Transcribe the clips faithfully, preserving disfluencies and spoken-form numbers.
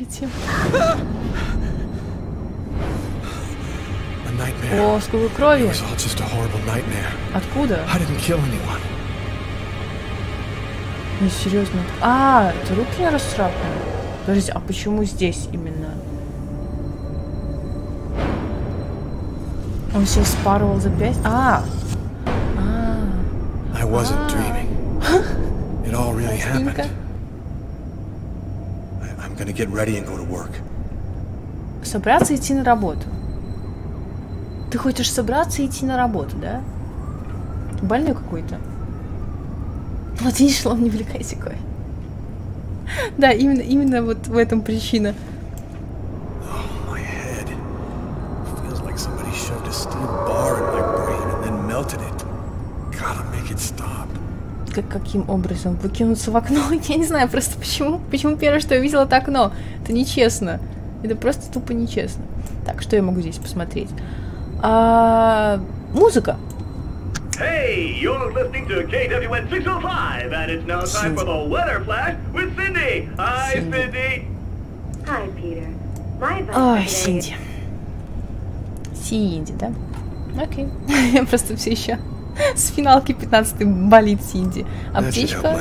Слушайте. О, сколько крови. Откуда? Не, серьезно. А, это руки не расцарапаны. Подождите, а почему здесь именно? Он сейчас спарывал запястье. А! А! I wasn't dreaming. It all really happened. I'm gonna get ready and go to work. Собраться и идти на работу. Ты хочешь собраться и идти на работу, да? Больной какой-то. Вот видишь, Лом, не увлекайся, Кой. Да, именно, именно вот в этом причина. Как, каким образом? Выкинуться в окно? Я не знаю просто почему. Почему первое, что я увидела, это окно? Это нечестно. Это просто тупо нечестно. Так, что я могу здесь посмотреть? А, музыка. Hey, you're listening to K W N six oh five, and it's now time for the weather flash with Cindy. Hi, Cindy. Hi, Peter. My Ой, Синди. Синди, да? Окей. Я просто все еще с финалки пятнадцатой болит Синди. Аптечка.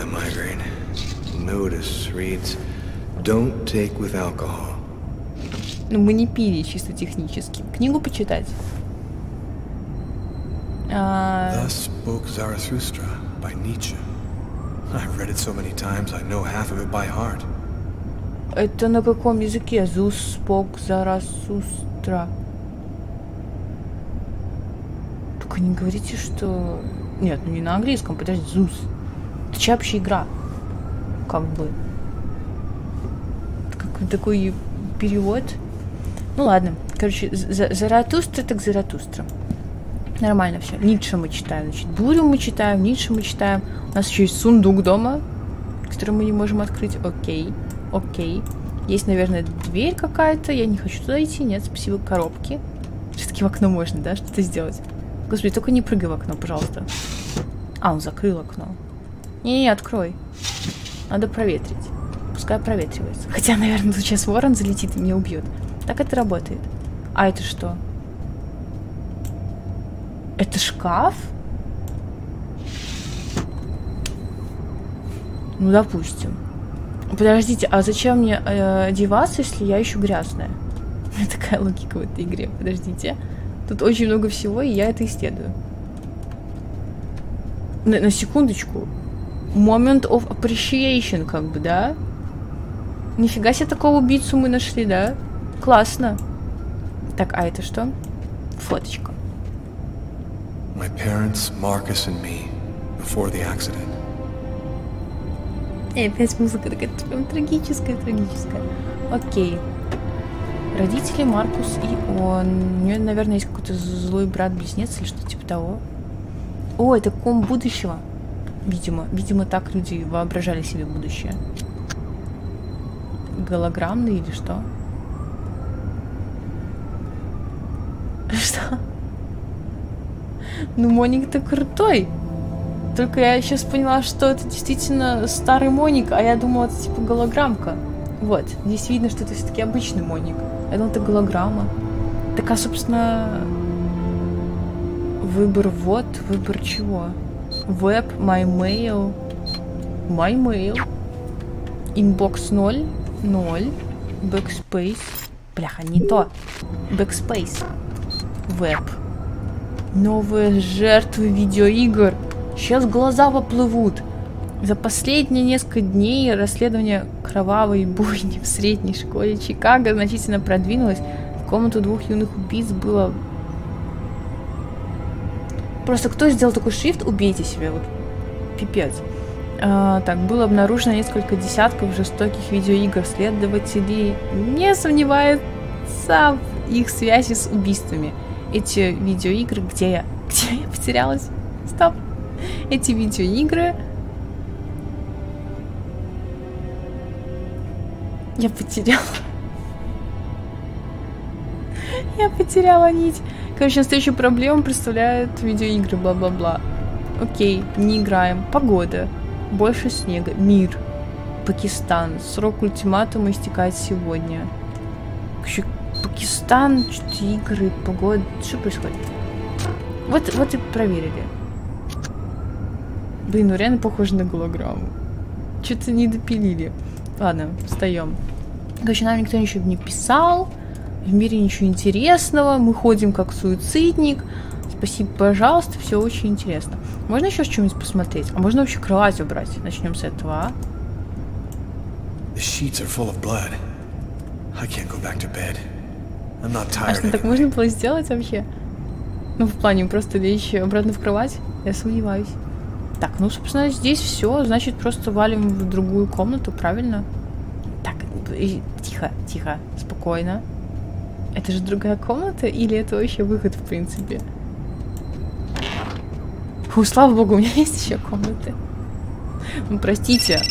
Ну, мы не пили чисто технически. Книгу почитать. Thus spoke Zarathustra by Nietzsche. I've read it so many times, I know half of it by heart. Это на каком языке? Thus spoke Zarathustra. Только не говорите, что... Нет, ну не на английском, подожди, Zeus. Это чья вообще игра? Как бы. Как такой перевод. Ну ладно. Короче, Заратустра так Заратустра. Нормально все. Ницше мы читаем. Значит, Бурю мы читаем, Ницше мы читаем. У нас еще есть сундук дома, который мы не можем открыть. Окей. Окей. Есть, наверное, дверь какая-то. Я не хочу туда идти. Нет, спасибо. Коробки. Все-таки в окно можно, да, что-то сделать. Господи, только не прыгай в окно, пожалуйста. А, он закрыл окно. Не-не-не, открой. Надо проветрить. Пускай проветривается. Хотя, наверное, тут сейчас ворон залетит и меня убьет. Так это работает. А это что? Это шкаф? Ну, допустим. Подождите, а зачем мне э, одеваться, если я еще грязная? Такая логика в этой игре. Подождите. Тут очень много всего, и я это исследую. На, на секундочку. Moment of appreciation, как бы, да? Нифига себе, такого убийцу мы нашли, да? Классно. Так, а это что? Фоточка. My parents, Marcus and me, before the accident. И опять музыка такая прям трагическая, трагическая. Окей. Родители Маркус и он. У нее, наверное, есть какой-то злой брат-близнец или что-то типа того. О, это ком будущего. Видимо. Видимо, так люди воображали себе будущее. Голограммный или что? Что? Ну, Моник-то крутой. Только я сейчас поняла, что это действительно старый Моник, а я думала, это типа голограммка. Вот, здесь видно, что это все-таки обычный Моник. Я думала, это голограмма. Так, а, собственно, выбор вот, выбор чего? Web, My Mail, My Mail, Inbox ноль, ноль, Backspace. Бляха, не то. Backspace. Web. Новые жертвы видеоигр. Сейчас глаза поплывут. За последние несколько дней расследование кровавой бойни в средней школе Чикаго значительно продвинулось. В комнату двух юных убийц было... Просто кто сделал такой шрифт? Убейте себя. Вот. Пипец. А, так, было обнаружено несколько десятков жестоких видеоигр. Следователи не сомневаются в их связи с убийствами. Эти видеоигры... Где я? Где я потерялась? Стоп. Эти видеоигры... Я потеряла. Я потеряла нить. Короче, настоящую проблему представляют видеоигры, бла-бла-бла. Окей, не играем. Погода. Больше снега. Мир. Пакистан. Срок ультиматума истекает сегодня. Еще Пакистан, что-то игры, погода. Что происходит? Вот, вот и проверили. Блин, ну реально похоже на голограмму. Что-то не допилили. Ладно, встаем. Короче, нам никто ничего не писал. В мире ничего интересного. Мы ходим как суицидник. Спасибо, пожалуйста. Все очень интересно. Можно еще что-нибудь посмотреть? А можно вообще кровать убрать? Начнем с этого, а? The sheets are full of blood. I can't go back to bed. I'm not А tired что, так anymore. можно было сделать вообще? Ну, в плане просто лечь обратно в кровать? Я сомневаюсь. Так, ну, собственно, здесь все. Значит, просто валим в другую комнату, правильно? Так, и... тихо, тихо, спокойно. Это же другая комната? Или это вообще выход, в принципе? Фу, слава богу, у меня есть еще комнаты. Ну, простите.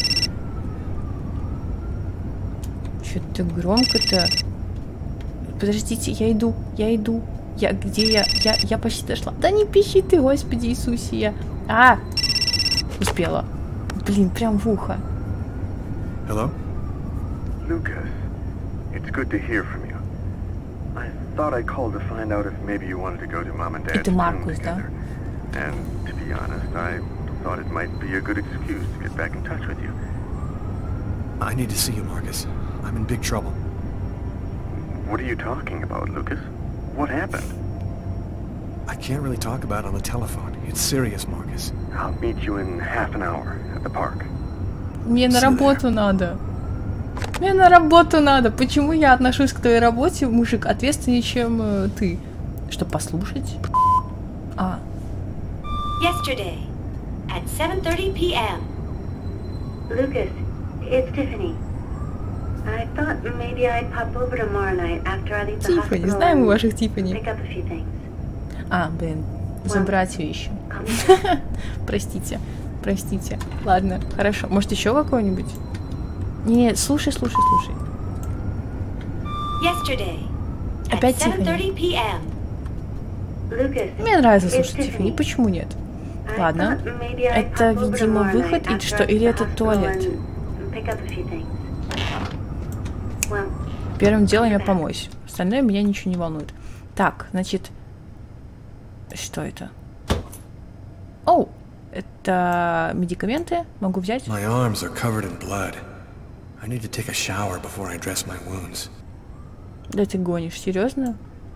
Что-то громко-то. Подождите, я иду, я иду. Я, где я? Я, я почти дошла. Да не пищи ты, Господи Иисусе, я... А! Успела. Блин, прям в ухо. Hello? Lucas, it's good to hear from you. I thought I called to find out if maybe you wanted to go to Mom and Dad's Это tomb Маркус, да? together. And to be honest, I thought it might be a good excuse to get back in touch with you. I need to see you, Marcus. I'm in big trouble. What are you talking about, Lucas? What happened? I can't really talk about it on the telephone. It's serious, Marcus. I'll meet you in half an hour at the park. Мне на работу надо. Мне на работу надо. Почему я отношусь к твоей работе, мужик, ответственнее, чем э, ты? Чтобы послушать? А. Yesterday, at seven thirty p m Lucas, it's Tiffany. I thought maybe I'd pop over tomorrow night after I leave the Тиффани, hospital знаем мы and ваших Тиффани. pick up a few things. А, блин, забрать вещи. Простите, простите. Ладно, хорошо. Может, еще какой-нибудь? Не, слушай, слушай, слушай. Yesterday, at Опять seven thirty Тиффани. p m Lucas, Мне нравится it's слушать Тиффани. Tiffany. Почему нет? I Ладно. thought maybe I'd Это, pop over видимо, tomorrow выход night или after что? I leave Или the это hospital туалет? and pick up a few things. Well, Первым делом я помоюсь. Остальное меня ничего не волнует. Так, значит... Что это? Оу! Это медикаменты. Могу взять? My arms are covered in blood. I need to take a shower before I dress my wounds. Да ты гонишь, серьезно?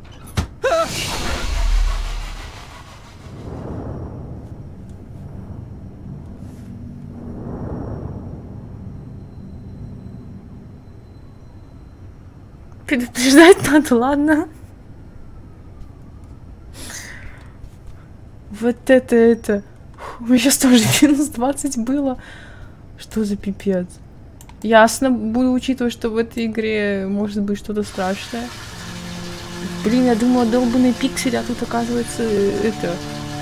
Предупреждать надо, ладно? Вот это, это... У меня сейчас тоже минус двадцать было. Что за пипец? Ясно, буду учитывать, что в этой игре может быть что-то страшное. Блин, я думала, долбаные пиксели, а тут оказывается это...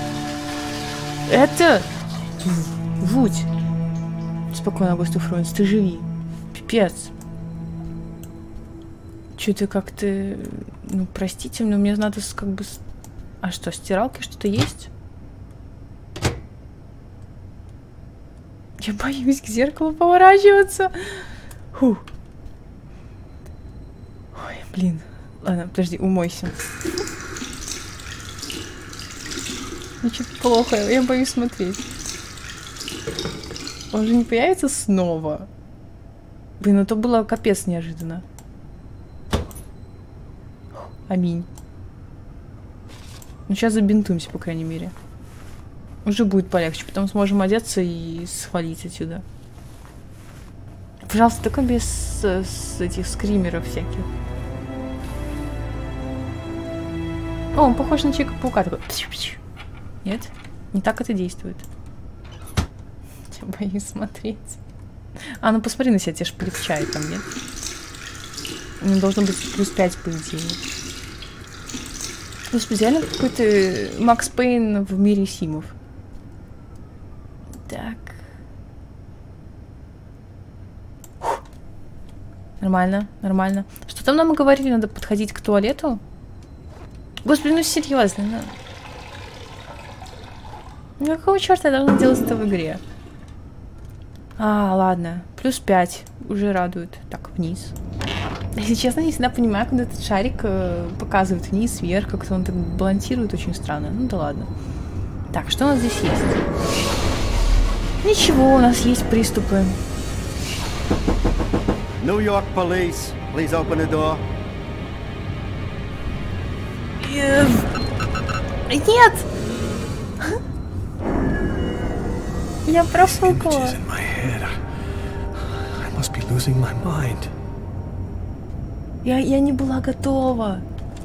Это... Жуть. Спокойно, Ghost of Ruins, ты живи. Пипец. Что-то как-то... Ну, простите, но мне надо как бы... А что, стиралки что-то есть? Я боюсь к зеркалу поворачиваться. Фу. Ой, блин. Ладно, подожди, умойся. Мне что-то плохо, я боюсь смотреть. Он же не появится снова. Блин, это было капец неожиданно. Аминь. Ну, сейчас забинтуемся, по крайней мере. Уже будет полегче. Потом сможем одеться и свалить отсюда. Пожалуйста, только без с этих скримеров всяких. О, он похож на Человека-паука. Такой... Нет? Не так это действует. Я боюсь смотреть. А, ну посмотри на себя, тебя ж полегчает там, нет? Ну, должно быть плюс пять, по идее. Ну, специально какой-то Макс Пейн в мире симов. Так. Фух. Нормально, нормально. Что там нам говорили? Надо подходить к туалету? Господи, ну серьезно, ну. Ну какого черта я должна делать это в игре? А, ладно. Плюс пять. Уже радует. Так, вниз. Если честно, не всегда понимаю, когда этот шарик э, показывает вниз, вверх, как-то он так балансирует очень странно. Ну да ладно. Так, что у нас здесь есть? Ничего, у нас есть приступы. New York police, please open the door. Нет! Я профукала. Я, я не была готова.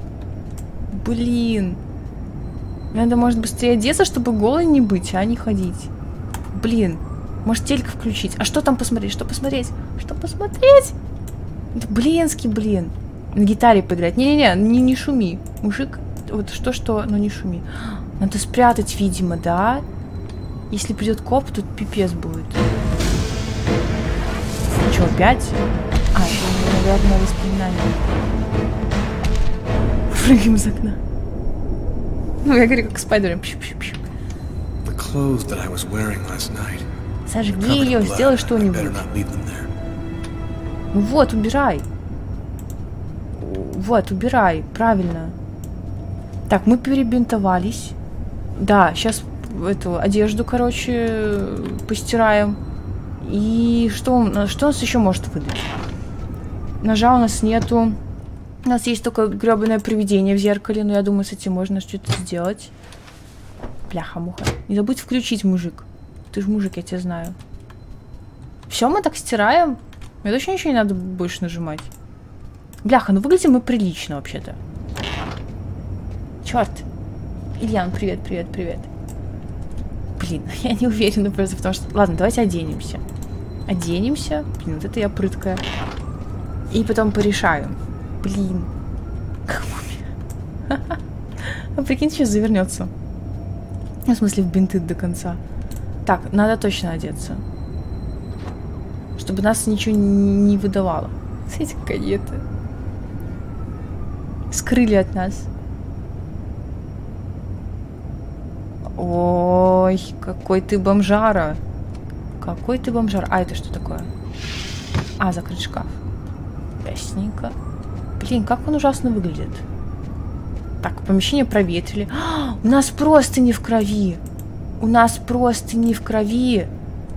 Блин. Мне надо, может, быстрее одеться, чтобы голой не быть, а не ходить. Блин. Может, телек включить? А что там посмотреть? Что посмотреть? Что посмотреть? Да, блинский, блин. На гитаре поиграть. Не-не-не, не, не шуми. Мужик, вот что-что, но не шуми. Надо спрятать, видимо, да? Если придет коп, тут пипец будет. Ну что, опять? А, это, наверное, воспоминание. Прыгаем из окна. Ну, я говорю, как Спайдермен. Сожги ее, сделай что-нибудь. Ну вот, убирай. Вот, убирай, правильно. Так, мы перебинтовались. Да, сейчас эту одежду, короче, постираем. И что, что у нас еще может выдать? Ножа у нас нету. У нас есть только гребаное привидение в зеркале, но я думаю, с этим можно что-то сделать. Бляха-муха. Не забудь включить, мужик. Ты же мужик, я тебя знаю. Все, мы так стираем. Мне точно ничего не надо больше нажимать. Бляха, ну выглядим мы прилично вообще-то. Черт. Ильян, привет, привет, привет. Блин, я не уверена просто, потому что... Ладно, давайте оденемся. Оденемся. Блин, вот это я прыткая. И потом порешаем. Блин. Как мумия. А прикинь, сейчас завернется. В смысле, в бинты до конца. Так, надо точно одеться. Чтобы нас ничего не выдавало. Смотрите, какая это. Скрыли от нас. Ой, какой ты бомжара. Какой ты бомжар. А, это что такое? А, закрыть шкаф. Ясненько. Блин, как он ужасно выглядит. Так, помещение проветрили. А, у нас просто не в крови. У нас просто не в крови.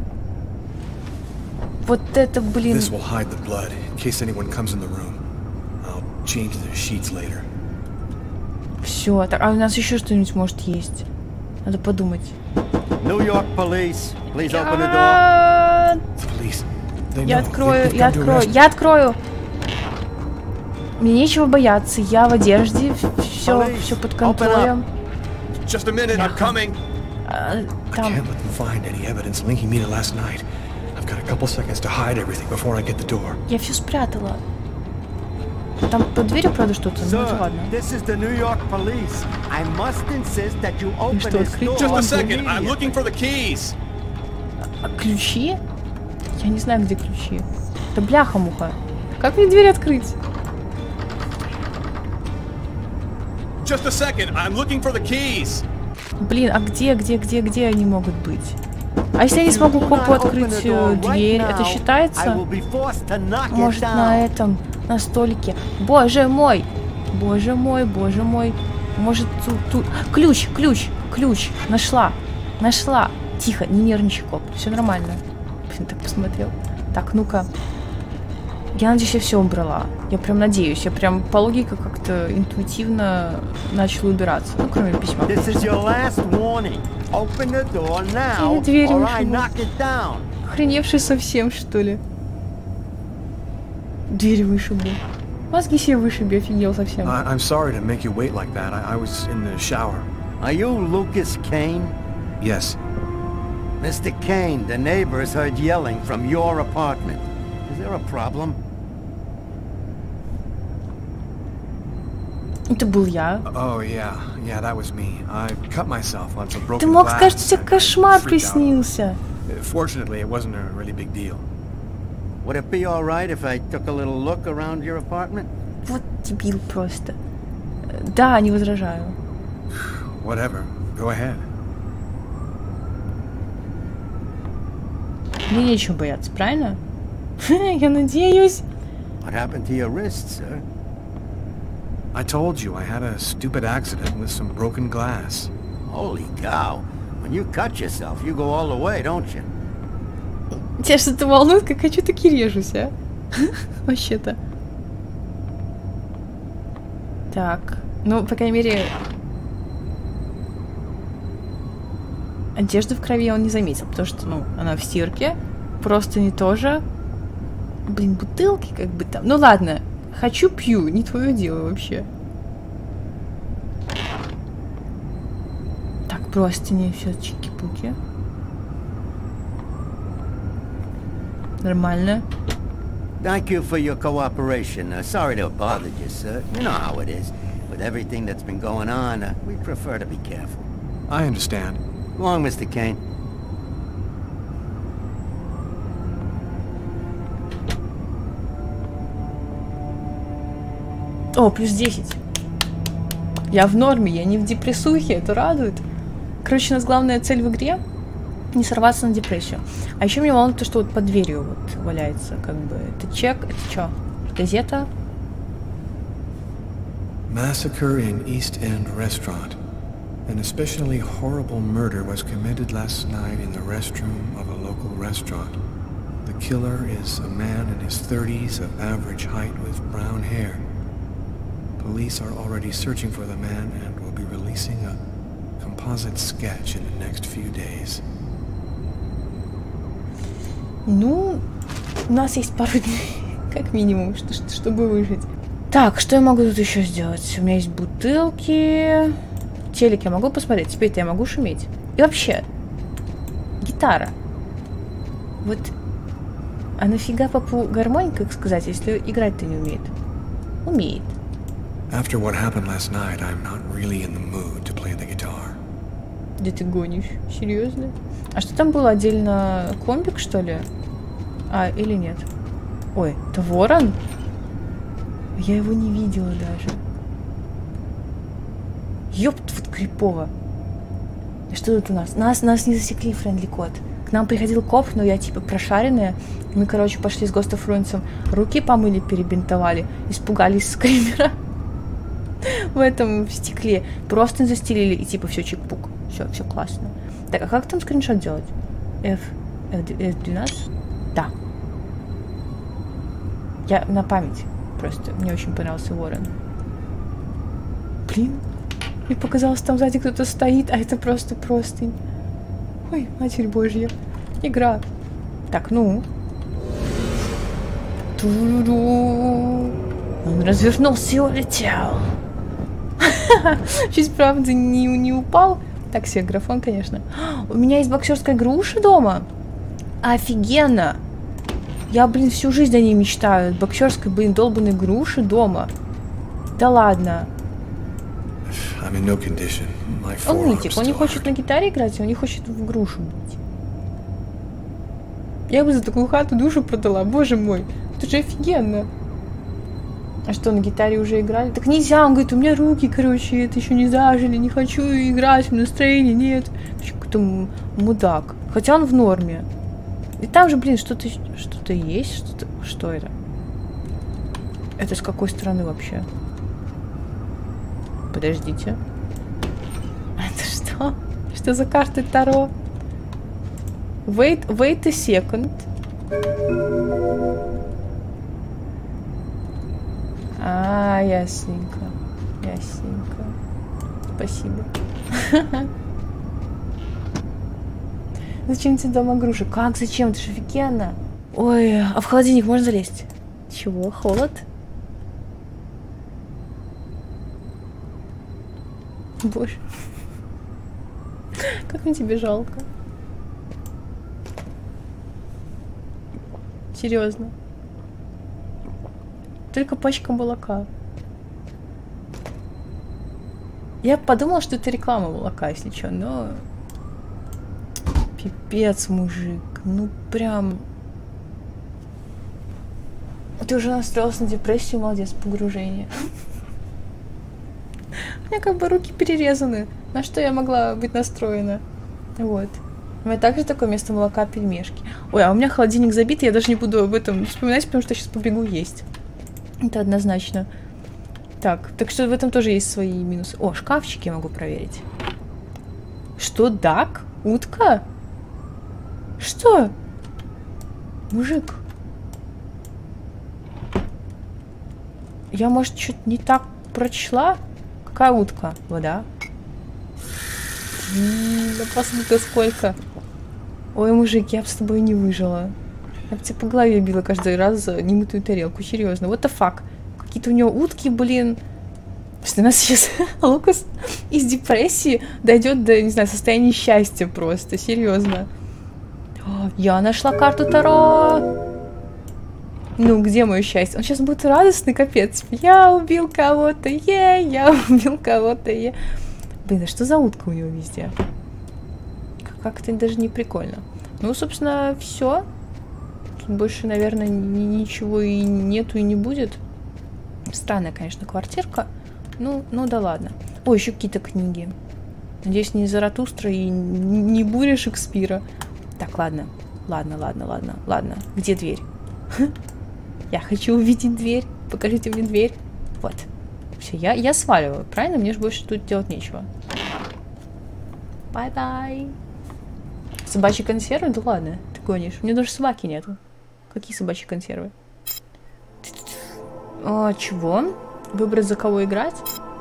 Вот это, блин. Все, так, а у нас еще что-нибудь может есть. Надо подумать. New York police, please open the door. Я открою, я открою, я открою. Мне нечего бояться, я в одежде, все, все под контролем. Just a minute, I'm coming. А, I там. can't let them find any evidence linking me to last night. I've got a couple seconds to hide everything before I get the door. Я все спрятала. Там под дверью, правда, что-то? Ну, это ладно. This is the New York police. I must insist that you open что, this открыть? door Just a second, immediately. I'm looking for the keys. А ключи? Я не знаю, где ключи. Да бляха-муха. Как мне дверь открыть? Just a second, I'm looking for the keys. Блин, а где, где, где, где они могут быть? А если я не смогу копу открыть э, дверь, это считается? Может, на этом, на столике. Боже мой! Боже мой, боже мой. Может, тут, тут... Ключ, ключ, ключ. Нашла, нашла. Тихо, не нервничай, коп. Все нормально. Блин, так посмотрел. Так, ну-ка. Я надеюсь, я все убрала. Я прям надеюсь. Я прям по логике как-то интуитивно начала убираться. Ну, кроме письма. Или дверь вышибу. Охреневший совсем, что ли? Дверь вышибу. Мозги себе вышиби, офигел совсем. I'm sorry to make you wait like that. I, I was in the shower. Are you Lucas Kane? Yes. Mister Kane, the neighbors heard yelling from your apartment. Is there a problem? Это был я. Oh yeah, yeah, that was me. I cut myself on some broken Ты мог glass. сказать, что тебе кошмар Freaked out. приснился. Fortunately, it wasn't a really big deal. Would it be all right if I took a little look around your apartment? Вот дебил просто. Да, не возражаю. Whatever. Go ahead. Мне нечего бояться, правильно? Я надеюсь. What happened to your wrist, sir? I told you I had a stupid accident with some broken glass. Holy cow. When you cut yourself, you go all the way, don't you? Тебя что-то волнует, как хочу, так и режусь, а? Вообще-то. Так. Ну, по крайней мере... Одежду в крови он не заметил, потому что, ну, она в стирке. Просто не тоже. Блин, бутылки как бы там. Ну ладно. Хочу, пью. Не твое дело вообще. Так, просто не все чики-пуки. Нормально. Thank you for your cooperation. Uh, sorry to have bothered you, sir. You know how it is. With everything that's been going on, uh, we prefer to be careful. I understand. Go on, Mister Kane. О, плюс десять. Я в норме, я не в депрессухе, это радует. Короче, у нас главная цель в игре — не сорваться на депрессию. А еще меня волнует то, что вот под дверью вот валяется, как бы, это чек, это что? Газета? Massacre in East End restaurant. An especially horrible murder was committed last night in the restroom of a local restaurant. The killer is a man in his thirties of average height with brown hair. Police are already searching for the man and will be releasing a composite sketch in the next few days. Ну, у нас есть пару дней, как минимум, что, что, чтобы выжить. Так, что я могу тут еще сделать? У меня есть бутылки. Телек я могу посмотреть. Теперь-то я могу шуметь. И вообще, гитара. Вот, а нафига папу гармонь, как сказать, если играть-то не умеет? Умеет. After what happened last night, I'm not really in the mood to play the guitar. Да ты гонишь? Серьезно? А что там было отдельно? Комбик, что ли? А, или нет? Ой, это ворон? Я его не видела даже. Ёпт, вот крипово. Что тут у нас? Нас, нас не засекли, френдли код. К нам приходил коп, но я типа прошаренная. Мы, короче, пошли с Ghost of Ruins. Руки помыли, перебинтовали. Испугались скримера. В этом в стекле. Просто застелили и типа все чик-пук. Все, все классно. Так, а как там скриншот делать? F, эф двенадцать? Да. Я на память. Просто мне очень понравился ворон. Блин. Мне показалось, там сзади кто-то стоит, а это просто простынь. Ой, Матерь Божья. Игра. Так, ну. Ту-ду-ду. Он развернулся и улетел. Чуть, правда, не, не упал. Так себе графон, конечно. У меня есть боксерская груша дома. Офигенно. Я, блин, всю жизнь о ней мечтаю. Боксерской, блин, долбанной груши дома. Да ладно. Он нытик, он не хочет на гитаре играть, он не хочет в грушу быть. Я бы за такую хату душу продала, боже мой. Это же офигенно. А что, на гитаре уже играли? Так нельзя, он говорит, у меня руки, короче, это еще не зажили, не хочу играть, настроения нет. Какой-то мудак. Хотя он в норме. И там же, блин, что-то что-то есть, что-то... Что это? Это с какой стороны вообще? Подождите. Это что? Что за карты Таро? Wait, wait a second. А, ясненько. Ясненько. Спасибо. Зачем тебе дома груши? Как зачем? Это же офигенно. Ой, а в холодильник можно залезть? Чего? Холод? Боже. Как мне тебе жалко. Серьезно. Только пачка молока. Я подумала, что это реклама молока, если что, но... Пипец, мужик. Ну, прям... Ты уже настроился на депрессию, молодец, погружение. У меня как бы руки перерезаны. На что я могла быть настроена? Вот. У меня также такое вместо молока пельмешки. Ой, а у меня холодильник забит, я даже не буду об этом вспоминать, потому что я сейчас побегу есть. Это однозначно. Так, так что в этом тоже есть свои минусы. О, шкафчики я могу проверить. Что, дак? Утка? Что? Мужик. Я, может, что-то не так прочла? Какая утка? Вода. Да посмотри, сколько. Ой, мужик, я бы с тобой не выжила. Я бы тебя по голове била каждый раз за немытую тарелку. Серьезно. What the fuck? Какие-то у него утки, блин. Если у нас сейчас Лукас из депрессии дойдет до, не знаю, состояния счастья просто. Серьезно. О, я нашла карту Таро. Ну, где мое счастье? Он сейчас будет радостный, капец. Я убил кого-то, е, я убил кого-то, е. Блин, а что за утка у него везде? Как-то даже не прикольно. Ну, собственно, все. Тут больше, наверное, ничего и нету, и не будет. Странная, конечно, квартирка. Ну, ну да ладно. О, еще какие-то книги. Надеюсь, не Заратустра и не Буря Шекспира. Так, ладно. Ладно, ладно, ладно, ладно. Где дверь? Я хочу увидеть дверь. Покажите мне дверь. Вот. Все, я, я сваливаю. Правильно? Мне же больше тут делать нечего. Бай-бай. Собачьи консервы? Да ладно, ты гонишь. У меня даже собаки нету. Какие собачьи консервы? А, чего? Выбрать, за кого играть?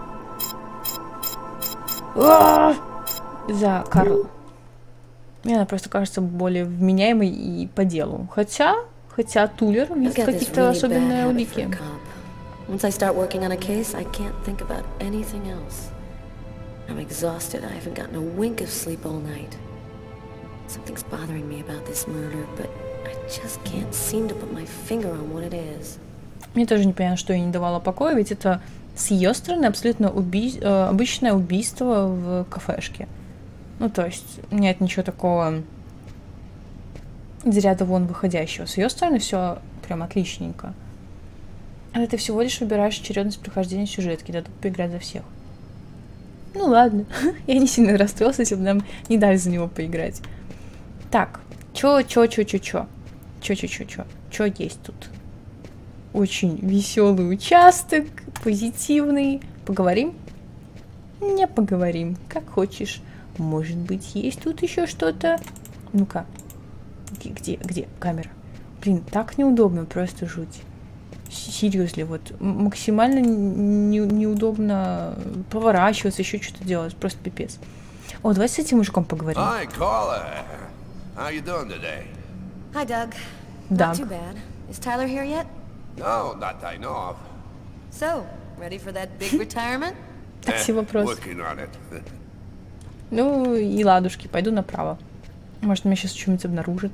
А! За Карл. Мне она просто кажется более вменяемой и по делу. Хотя, хотя Тулер видит какие-то особенные улики. Once I start working on a case, I can't think about anything else. I'm exhausted. I haven't gotten a wink of sleep all night. Something's bothering me about this murder, but I just can't seem to put my finger on what it is. Мне тоже непонятно, что ей не давало покоя, ведь это с ее стороны абсолютно уби... обычное убийство в кафешке. Ну, то есть, нет ничего такого из ряда вон выходящего. С ее стороны все прям отличненько. А ты всего лишь выбираешь очередность прохождения сюжетки, дадут поиграть за всех. Ну ладно, я не сильно расстроился, если бы нам не дали за него поиграть. Так, чё, чё, чё, чё, чё? Чё, чё, чё, чё? Чё есть тут? Очень веселый участок, позитивный. Поговорим? Не поговорим, как хочешь. Может быть, есть тут еще что-то? Ну-ка. Где, где, где? Камера. Блин, так неудобно, просто жуть. Серьезно, вот максимально не, неудобно поворачиваться, еще что-то делать. Просто пипец. О, давай с этим мужиком поговорим. Hi, caller. How you doing today? Hi, Doug. Doug. Not too bad. Is Tyler here yet? No, not I know of. So, ready for that big retirement? Такси вопрос. Working on it. Ну и ладушки, пойду направо. Может, меня сейчас что-нибудь обнаружит.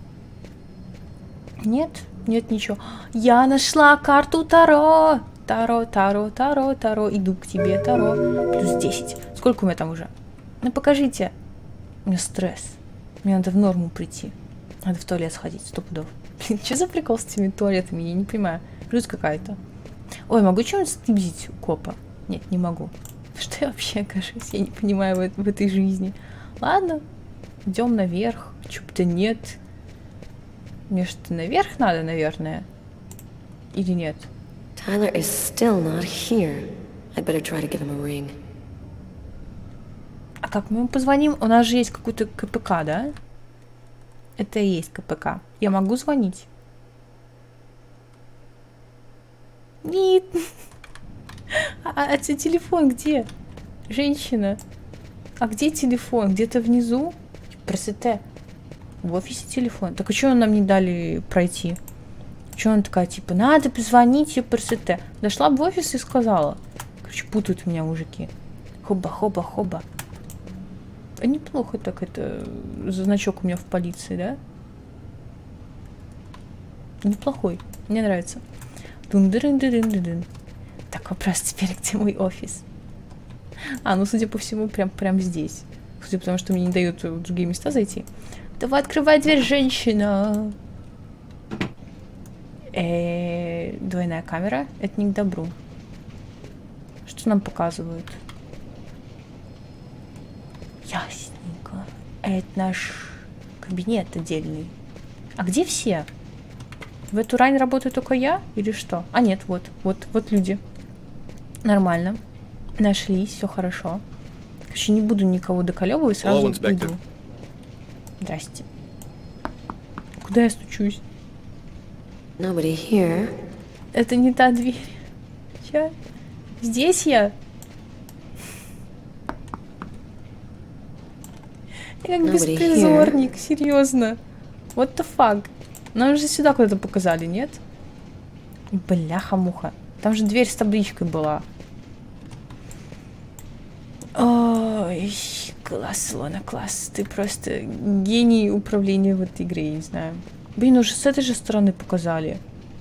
Нет, нет ничего. Я нашла карту Таро. Таро, Таро, Таро, Таро. Иду к тебе, Таро. Плюс десять. Сколько у меня там уже? Ну покажите. У меня стресс. Мне надо в норму прийти. Надо в туалет сходить, сто пудов. Блин, что за прикол с этими туалетами? Я не понимаю. Жуть какая-то. Ой, могу что-нибудь стыбзить у копа? Нет, не могу. Что я вообще окажусь? Я не понимаю в, в этой жизни. Ладно, идем наверх. Чё-то нет. Мне что-то наверх надо, наверное. Или нет? Tyler is still not here. I better try to give him a ring. А как мы ему позвоним? У нас же есть какой-то КПК, да? Это и есть КПК. Я могу звонить? Нет. А, а телефон где? Женщина. А где телефон? Где-то внизу? Красота. В офисе телефон. Так а что нам не дали пройти? Что она такая, типа, надо позвонить, я красота. Дошла бы в офис и сказала. Короче, путают меня мужики. Хоба, хоба, хоба. А неплохо так это значок у меня в полиции, да? Неплохой. Мне нравится. Дун-дын-дын-дын-дын. Так, вопрос теперь, где мой офис? А, ну, судя по всему, прям, прям здесь. Судя по тому, что мне не дают в другие места зайти. Давай, открывай дверь, женщина. Э-э, двойная камера. Это не к добру. Что нам показывают? Ясненько. Это наш Кабинет отдельный. А где все? В эту рань работаю только я? Или что? А нет, вот, вот, вот люди. Нормально. Нашлись, все хорошо. Короче, не буду никого доколебывать, сразу уйду. Здрасте. Куда я стучусь? Nobody here. Это не та дверь. Я... Здесь я? Я как Nobody беспризорник, серьезно. What the fuck? Нам же сюда куда-то показали, нет? Бляха-муха. Там же дверь с табличкой была. Ой, класс, Лона, класс. Ты просто гений управления в этой игре, я не знаю. Блин, уже с этой же стороны показали.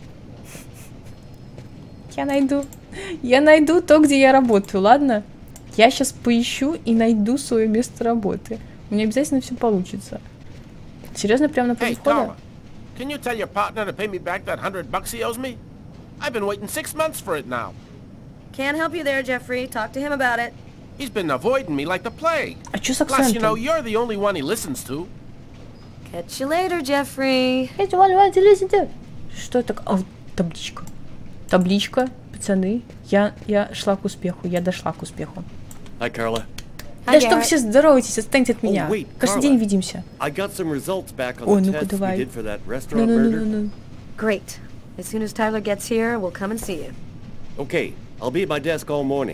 Я найду. Я найду то, где я работаю, ладно? Я сейчас поищу и найду свое место работы. У меня обязательно все получится. Серьезно, прямо на поле входа? Can you tell your partner to pay me back that hundred bucks he owes me? I've been waiting six months for it now. Can't help you there, Jeffrey. Talk to him about it. He's been avoiding me like the plague. А чё с Plus, you know, акцентом? you're the only one he listens to. Catch you later, Jeffrey. Что это? А, вот табличка. Табличка, пацаны. Я, я шла к успеху. Я дошла к успеху. Hi, Carla. Да что вы все здороваетесь, отстаньте от меня. Oh, wait, Каждый Carla. день видимся. I got some results back on Ой, the ну-ка test we давай. did for that Ну, restaurant ну, ну, murder. ну, ну. Great. As soon as Tyler gets here, we'll come and see you. Okay, I'll be at my desk all morning.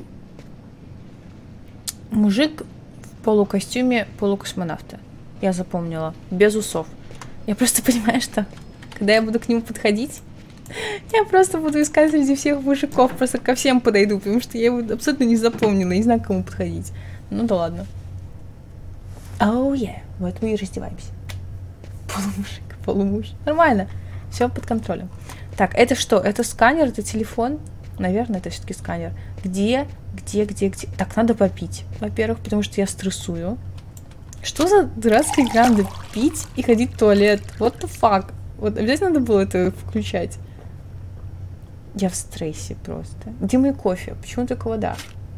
Мужик в полукостюме полукосмонавта. Я запомнила. Без усов. Я просто понимаю, что когда я буду к нему подходить, я просто буду искать среди всех мужиков. Просто ко всем подойду, потому что я его абсолютно не запомнила. Не знаю, к кому подходить. Ну да ладно. Оу, oh, yeah. Вот мы и раздеваемся. Полумужик, полумуж. Нормально. Все под контролем. Так, это что? Это сканер? Это телефон? Наверное, это все-таки сканер. Где? Где, где, где? Так, надо попить. Во-первых, потому что я стрессую. Что за дурацкая игра? Надо пить и ходить в туалет. What the fuck? Вот обязательно надо было это включать. Я в стрессе просто. Где мой кофе? Почему только вода?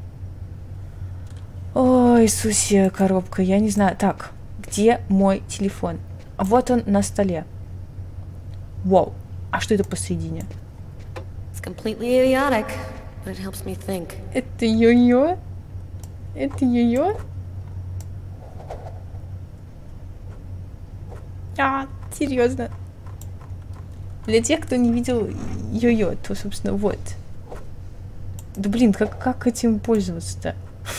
Ой, Иисусе, коробка, я не знаю. Так, где мой телефон? Вот он на столе. Вау. А что это посередине? It's completely idiotic, but it helps me think. Это йо-йо? Это йо-йо? А, серьезно. Для тех, кто не видел йо-йо, то, собственно, вот. Да блин, как, как этим пользоваться-то?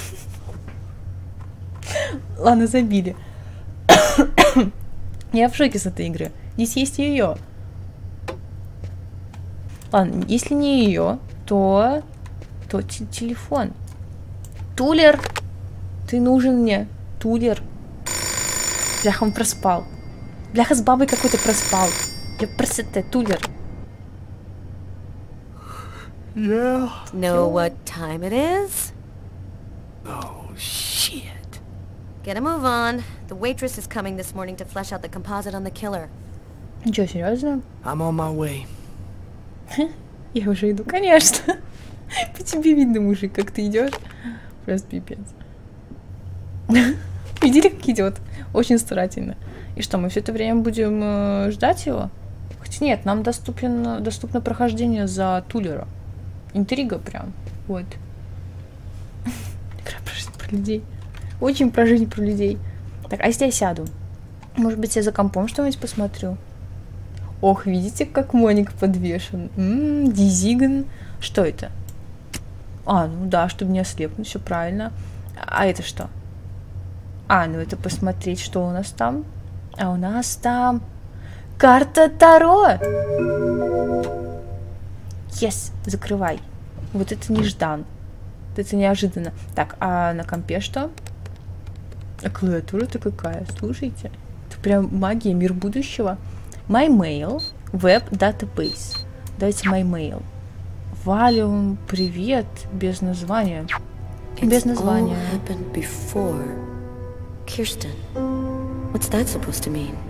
Ладно, забили. Я в шоке с этой игры. Здесь есть йо-йо. Ладно, если не ее, то... То телефон. Тулер! Ты нужен мне. Тулер. Бляха, он проспал. Бляха, с бабой какой-то проспал. Я просто... Тулер. Yeah. Know what time it is? Oh, shit. Get a move on. The waitress is coming this morning to flesh out the composite on the killer. Ничего, серьезно? I'm on my way. Я уже иду, конечно. По тебе видно, мужик, как ты идешь. Просто пипец. Видели, как идет? Очень старательно. И что, мы все это время будем э, ждать его? Хотя нет, нам доступен, доступно прохождение за Тулера. Интрига прям. Вот. Игра про жизнь, про людей. Очень про жизнь, про людей. Так, а если я сяду? Может быть, я за компом что-нибудь посмотрю? Ох, видите, как Моник подвешен. Ммм, Дизиган. Что это? А, ну да, чтобы не ослепнуть, все правильно. А это что? А, ну это посмотреть, что у нас там. А у нас там... Карта Таро! Yes, закрывай. Вот это неждан. Вот это неожиданно. Так, а на компе что? А клавиатура-то какая? Слушайте. Это прям магия, мир будущего. My Mail, Web Database. Давайте My Mail. Valium, привет, без названия. Без названия. Kirsten, what's that supposed to mean?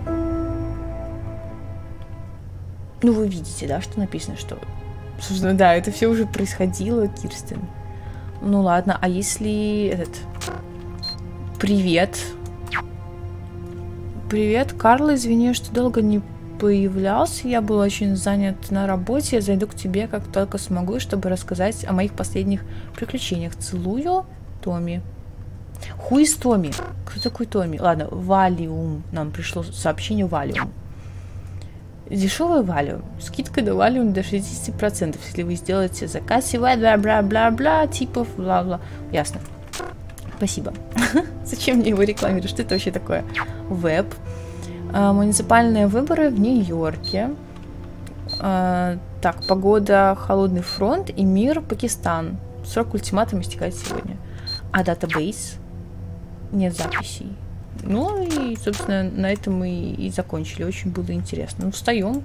Ну, вы видите, да, что написано, что... Собственно, да, это все уже происходило, Кирстен. Ну, ладно, а если этот... Привет. Привет, Карла, извини, что долго не появлялся. Я был очень занят на работе. Я зайду к тебе, как только смогу, чтобы рассказать о моих последних приключениях. Целую, Томми. Хуй с Томми. Кто такой Томми? Ладно, Валиум. Нам пришло сообщение Валиум. Дешевый Валиум. Скидка до Валиум до шестидесяти процентов, если вы сделаете заказ. И бла-бла-бла-бла, типов, бла-бла. Ясно. Спасибо. Зачем мне его рекламировать? Что это вообще такое? Веб. А, муниципальные выборы в Нью-Йорке. А, так, погода, холодный фронт и мир, Пакистан. Срок ультиматума истекает сегодня. А датабейс? Нет записей. Ну и, собственно, на этом мы и закончили. Очень было интересно. Ну, встаем.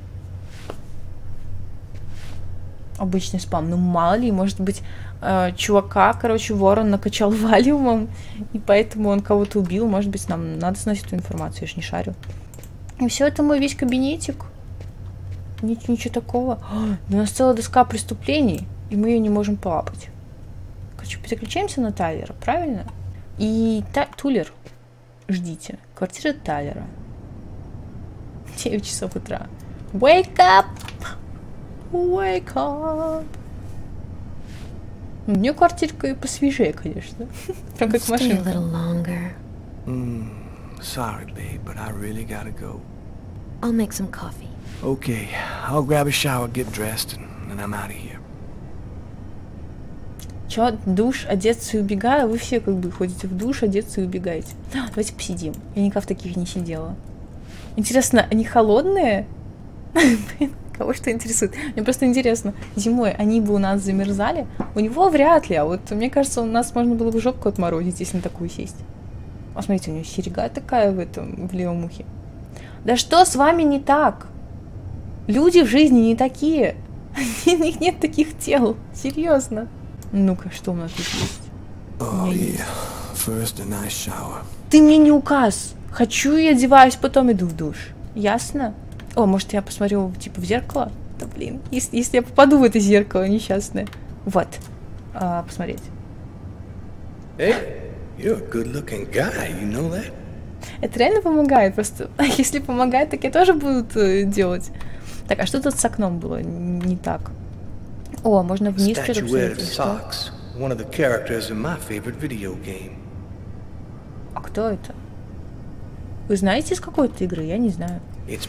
Обычный спам. Ну, мало ли, может быть, э, чувака, короче, ворон накачал валиумом, и поэтому он кого-то убил. Может быть, нам надо знать эту информацию, я ж не шарю. И все, это мой весь кабинетик. Нет, ничего такого. О, у нас целая доска преступлений, и мы ее не можем полапать. Короче, переключаемся на Тайлера, правильно? И та Тулер. Ждите. Квартира Тайлера. девять часов утра. Wake up! Wake up! У нее квартирка и посвежее, конечно. Прям как машинка. Mm, sorry, babe, but I really gotta go. I'll make some coffee. Okay, I'll grab a shower, get dressed, and, and I'm out of here. Чё, душ, одеться и убегаю? Вы все как бы ходите в душ, одеться и убегаете. Давайте посидим. Я никогда в таких не сидела. Интересно, они холодные? Кого что интересует? Мне просто интересно, зимой они бы у нас замерзали? У него вряд ли, а вот мне кажется, у нас можно было бы жопку отморозить, если на такую сесть. А смотрите, у него серьга такая в этом, в левом ухе. Да что с вами не так? Люди в жизни не такие. У них нет таких тел. Серьезно. Ну-ка, что у нас тут есть? Oh, yeah. First a nice shower. Ты мне не указ. Хочу и одеваюсь, потом иду в душ. Ясно? О, может, я посмотрю, типа, в зеркало? Да, блин. Если, если я попаду в это зеркало несчастное. Вот. А, посмотреть. Hey, you're a good-looking guy, you know that? Это реально помогает. Просто, если помогает, так я тоже буду э, делать. Так, а что тут с окном было не так? О, можно вниз перепрыгнуть. А кто это? Вы знаете из какой-то игры? Я не знаю.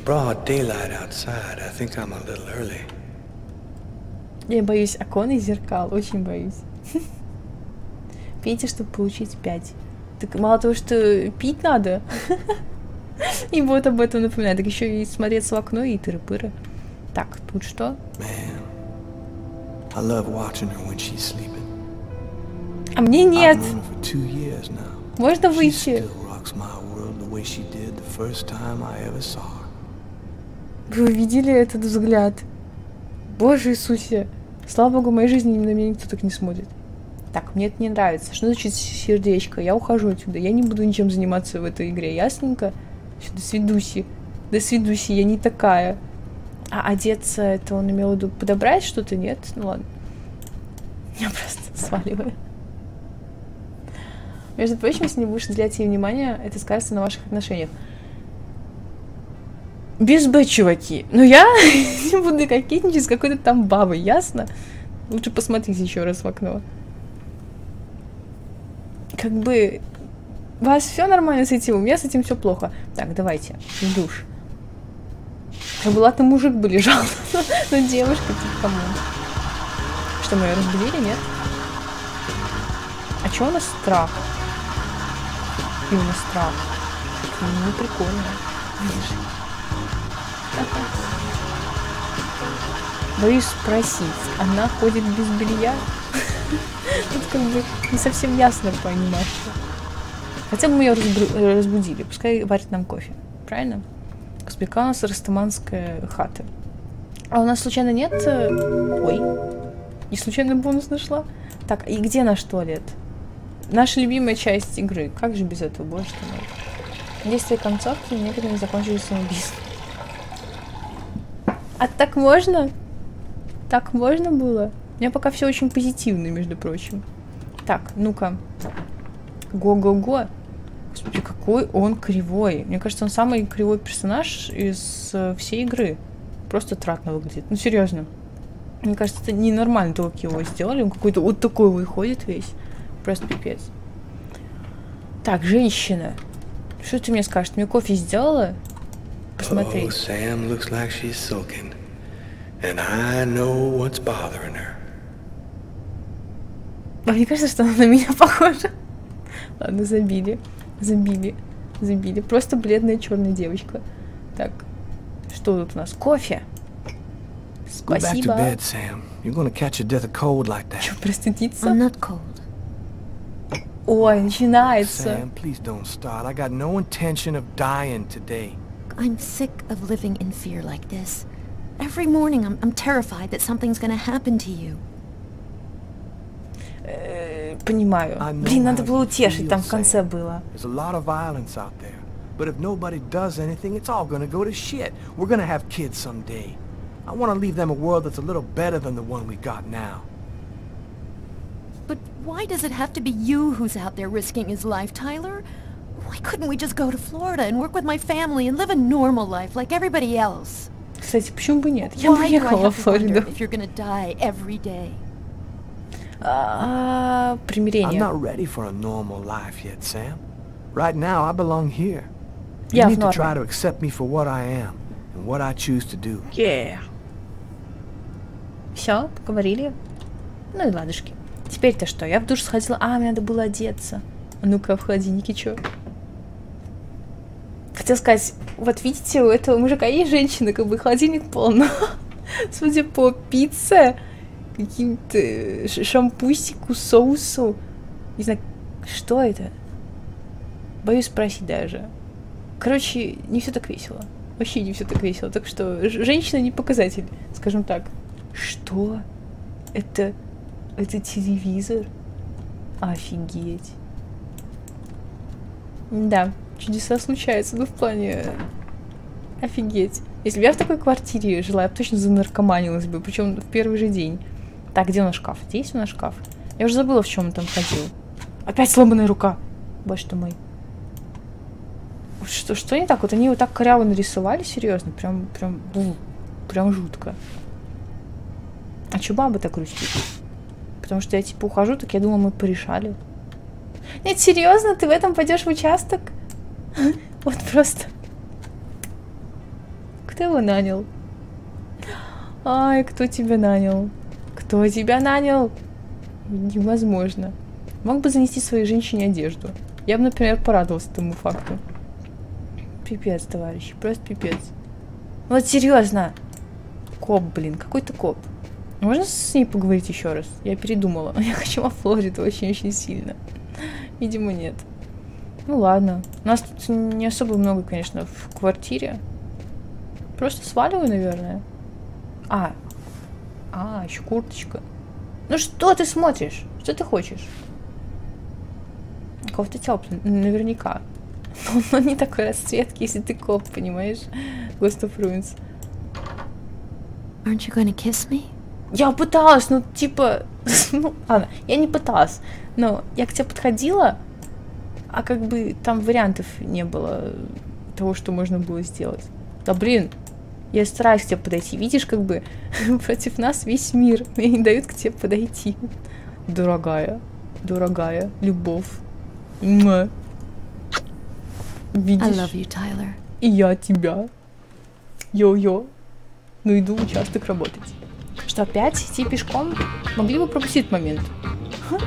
Я боюсь окон и зеркал. Очень боюсь. Пейте, чтобы получить пять. Так мало того, что пить надо. И вот об этом напоминает. Так еще и смотреться в окно и тыры-пыры. Так, тут что? I love watching her when she's sleeping. А мне нет. Можно выйти? Вы увидели этот взгляд? Боже Иисусе. Слава Богу, в моей жизни на меня никто так не смотрит. Так, мне это не нравится. Что значит сердечко? Я ухожу отсюда. Я не буду ничем заниматься в этой игре. Ясненько? До свидуси. До свидуси. Я не такая. А одеться, это он имел в виду подобрать что-то? Нет? Ну ладно. Я просто сваливаю. Между прочим, если не будешь уделять ей внимания, это скажется на ваших отношениях. Без Б, чуваки. Но я не буду кокетничать с какой-то там бабой, ясно? Лучше посмотрите еще раз в окно. Как бы... У вас все нормально с этим, у меня с этим все плохо. Так, давайте, в душ. Как бы, ладно, мужик бы лежал, но девушка, типа, кому? Что, мы ее разбудили, нет? А чё у нас страх? Именно страх. Ну, прикольно. Боюсь спросить, она ходит без белья? Тут как бы не совсем ясно понимать, что... Хотя бы мы ее разбудили, пускай варит нам кофе, правильно? Какая у нас растаманская хата. А у нас случайно нет... Ой. Не случайно бонус нашла? Так, и где наш туалет? Наша любимая часть игры. Как же без этого, боже ты мой. Действие концовки некоторыми закончились самоубийством. А так можно? Так можно было? У меня пока все очень позитивно, между прочим. Так, ну-ка. Го-го-го. Господи, какой он кривой. Мне кажется, он самый кривой персонаж из э, всей игры. Просто тратно выглядит. Ну, серьезно. Мне кажется, это ненормально, то, как его сделали. Он какой-то вот такой выходит весь. Просто пипец. Так, женщина. Что ты мне скажешь? Ты мне кофе сделала? Посмотри. Oh, Sam looks like she's sulking. And I know what's bothering her. А мне кажется, что она на меня похожа. Ладно, забили. Забили. Забили. Просто бледная черная девочка. Так. Что тут у нас? Кофе. Спасибо. Go back to bed, Sam. You're gonna catch your death of cold like that. Что, простудиться? I'm not cold. Ой, начинается. Sam, please don't start. I got no intention of dying today. I'm sick of living in fear like this. Every morning I'm, I'm terrified that something's gonna happen to you. Понимаю. Блин, надо было утешить, там в конце было. There's a lot of violence out there. But if nobody does anything, it's all gonna go to shit. We're gonna have kids someday. I want to leave them a world that's a little better than the one we got now. But why does it have to be you who's out there risking his life, Tyler? Why couldn't we just go to Florida and work with my family and live a normal life like everybody else? Кстати, почему бы нет? Я бы ехала в Флориду. If you're gonna die every day. А, примирение. I'm not ready for a normal life yet, Sam. Right now, I belong here. You Я need в to try норме. to accept me for what I am and what I choose to do. Yeah. Все, поговорили. Ну и ладушки. Теперь-то что? Я в душ сходила. А, мне надо было одеться. А ну-ка, в холодильнике что? Хотела сказать, вот видите, у этого мужика есть женщина, как бы холодильник полно. Судя по пицце, каким-то шампусику, соусу. Не знаю, что это? Боюсь спросить даже. Короче, не все так весело. Вообще не все так весело. Так что женщина не показатель, скажем так. Что? Это... Это телевизор? Офигеть. Да, чудеса случаются, ну в плане... Офигеть. Если бы я в такой квартире жила, я бы точно занаркоманилась бы, причем в первый же день. Так, где у нас шкаф? Где есть у нас шкаф? Я уже забыла, в чем он там ходил. Опять сломанная рука. Боже ты мой. Что, что не так? Вот они его так коряво нарисовали, серьезно. Прям, прям, ну, прям жутко. А чё баба так грустит? Потому что я типа ухожу, так я думала, мы порешали. Нет, серьезно, ты в этом пойдешь в участок? Вот просто. Кто его нанял? Ай, кто тебя нанял? Кто тебя нанял? Невозможно. Мог бы занести своей женщине одежду. Я бы, например, порадовался этому факту. Пипец, товарищи, просто пипец. Вот серьезно. Коп, блин, какой-то коп. Можно с ней поговорить еще раз? Я передумала. Я хочу во Флориду очень-очень сильно. Видимо, нет. Ну ладно. У нас тут не особо много, конечно, в квартире. Просто сваливаю, наверное. А. А, еще курточка. Ну что ты смотришь? Что ты хочешь? Кофта теплый, наверняка. Но не такой расцветки, если ты коп, понимаешь? Ghost of Ruins. Aren't you gonna kiss me? Я пыталась, ну, типа... ну, ладно, я не пыталась. Но я к тебе подходила, а как бы там вариантов не было того, что можно было сделать. Да блин, я стараюсь к тебе подойти. Видишь, как бы против нас весь мир. Мне не дают к тебе подойти. Дорогая, дорогая, любовь. Муа. Видишь? I love you, Tyler. И я тебя. Йо-йо. Ну иду в участок работать. Что, опять идти пешком? Могли бы пропустить момент. Ха.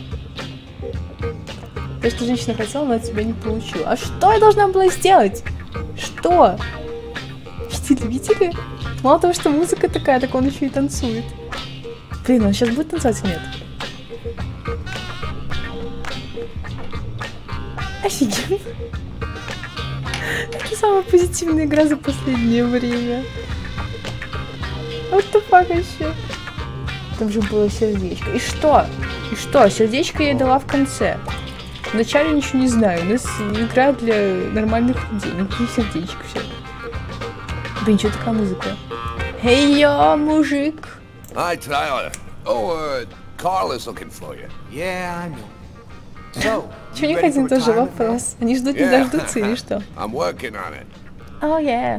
То, что женщина хотела, но от тебя не получила. А что я должна была сделать? Что? Видели, видели? Мало того, что музыка такая, так он еще и танцует. Блин, он сейчас будет танцевать или нет? Офигенно. Это самая позитивная игра за последнее время. What the fuck вообще? Там же было сердечко. И что? И что? Сердечко я ей дала в конце. Вначале ничего не знаю. У нас игра для нормальных людей. Ну какие сердечко все. Да ничего, такая музыка. Эй, йо, мужик. Hi, Tyler. Oh, uh, Carl is looking for you. Yeah, I know. So, Чего у них один тоже вопрос? Они ждут не дождутся или что? I'm working on it. Oh, yeah.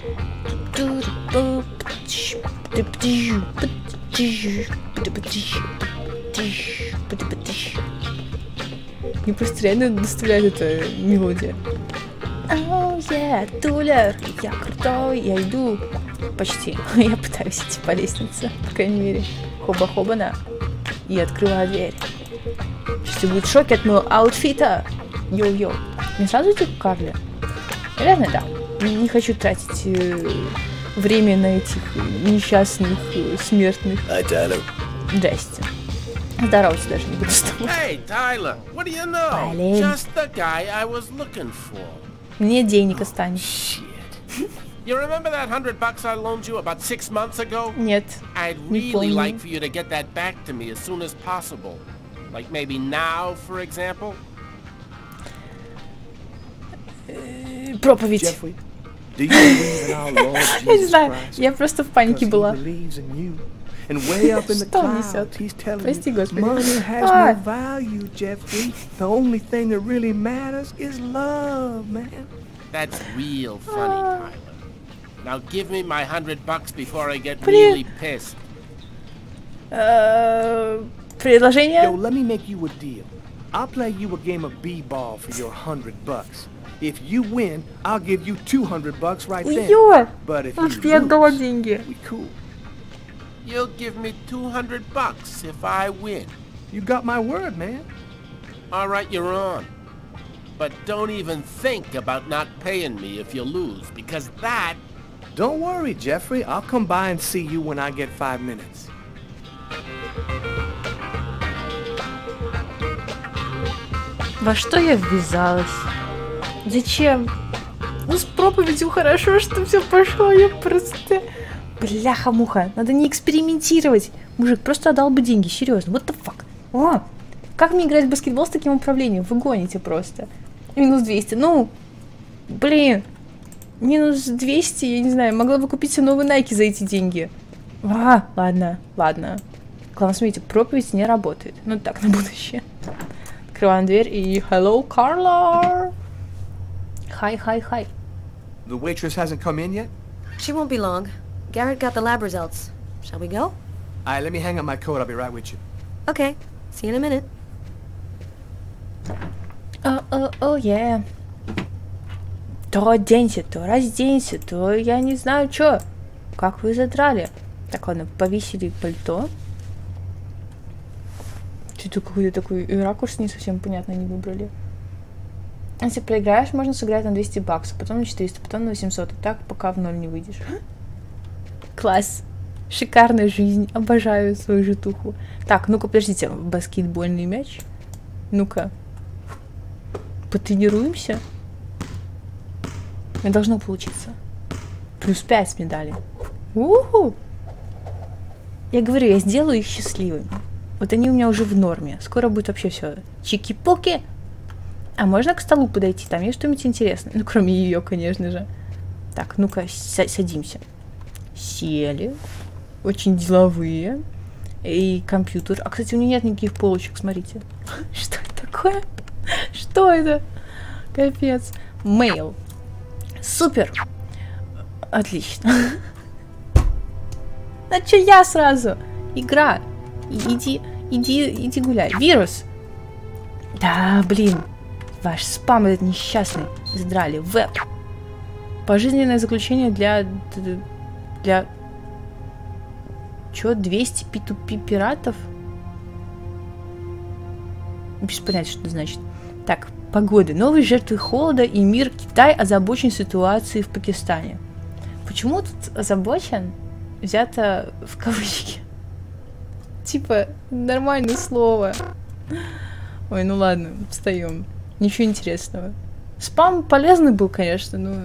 Мне просто реально доставляет эта мелодия. Oh, yeah, Тулер, я крутой, я иду. Почти. Я пытаюсь идти по лестнице, по крайней мере. Хоба-хобана. И открываю дверь. Сейчас ты будешь в шоке от моего аутфита. Йоу-йоу. Мне сразу идти к Карле? Наверное, да. Не хочу тратить э, время на этих несчастных э, смертных. Hi, Tyler. Здрасте. Здороваться даже не буду с тобой. Hey, Tyler, what do you know? Блин. Just the guy I was looking for. Мне денег останется. Shit. You remember that hundred bucks I loaned you about six months ago? Нет. I'd Не really помню. like for you to get that back to me as soon as possible. Like maybe now, for example. Э, Проповедь. Jeffrey, do you believe in our Lord Я не Jesus знаю, Christ? я просто в панике Because he была. believes in you. And way up in the Что он clouds, несет? he's telling Прости, you, Господи. money has А. no value, Jeffrey. The only thing that really matters is love, man. That's real funny, Tyler. Now give me my hundred bucks before I get Блин. really pissed. Э, Предложение? Yo, let me make you a deal. I'll play you a game of b-ball for your hundred bucks. If you win, I'll give you two hundred bucks right then. Ё! But if Ах, you я отдала lose, деньги. we cool. You'll give me two hundred bucks if I win. You got my word, man. All right, you're on. But don't even think about not paying me if you lose, because that... Don't worry, Jeffrey. I'll come by and see you when I get five minutes. Во что я ввязалась? Зачем? Ну, с проповедью хорошо, что все пошло, я просто... Бляха-муха, надо не экспериментировать. Мужик, просто отдал бы деньги, серьезно, what the fuck? О, как мне играть в баскетбол с таким управлением? Вы гоните просто. Минус двести, ну, блин. Минус двести, я не знаю, могла бы купить себе новые Nike за эти деньги. А, ладно, ладно. Главное, смотрите, проповедь не работает. Ну, так, на будущее. Открываем дверь и... Hello, Carla! Hi, hi, hi. The waitress hasn't come in yet? She won't be long. Garrett got the lab results. Shall we go? All right, let me hang up my coat. I'll be right with you. Okay. See you in a minute. О, о, о, yeah. То оденься, то разденься, то я не знаю что. Как вы задрали. Так, ладно, повесили пальто. Что-то какой-то такой и ракурс не совсем понятно не выбрали. Если проиграешь, можно сыграть на двести баксов, потом на четыреста, потом на восемьсот. И так, пока в ноль не выйдешь. Класс. Шикарная жизнь. Обожаю свою житуху. Так, ну-ка, подождите. Баскетбольный мяч. Ну-ка. Потренируемся. Мне должно получиться. Плюс пять медалей. У-ху! Я говорю, я сделаю их счастливыми. Вот они у меня уже в норме. Скоро будет вообще все чики-поки. А можно к столу подойти? Там есть что-нибудь интересное? Ну, кроме ее, конечно же. Так, ну-ка, садимся. Сели. Очень деловые. И компьютер. А, кстати, у нее нет никаких полочек, смотрите. Что это такое? Что это? Капец. Мейл. Супер. Отлично. А чё я сразу? Игра. Иди, иди, иди гуляй. Вирус. Да, блин. Ваш спам этот несчастный. Задрали. Веб. Пожизненное заключение для... Для... Чё? двести пи ту пи пиратов? Без понятия, что это значит. Так, погода. Новые жертвы холода и мир. Китай озабочен ситуацией в Пакистане. Почему тут озабочен? Взято в кавычки. Типа, нормальное слово. Ой, ну ладно, встаем. Ничего интересного. Спам полезный был, конечно, но...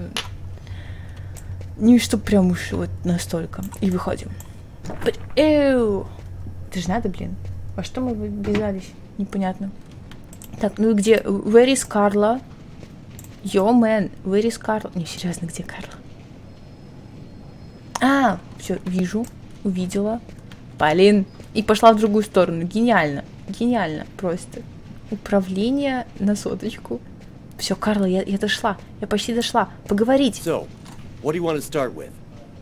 Не что прям уж вот настолько. И выходим. Эу! Это же надо, блин. Во что мы ввязались? Непонятно. Так, ну и где? Where is Carla? Yo, man, where is Carla? Не, серьезно, где Карла? А, все, вижу, увидела. Блин. И пошла в другую сторону. Гениально. Гениально просто. Управление на соточку. Все, Карла, я, я дошла. Я почти дошла. Поговорить. So, what do you want to start with?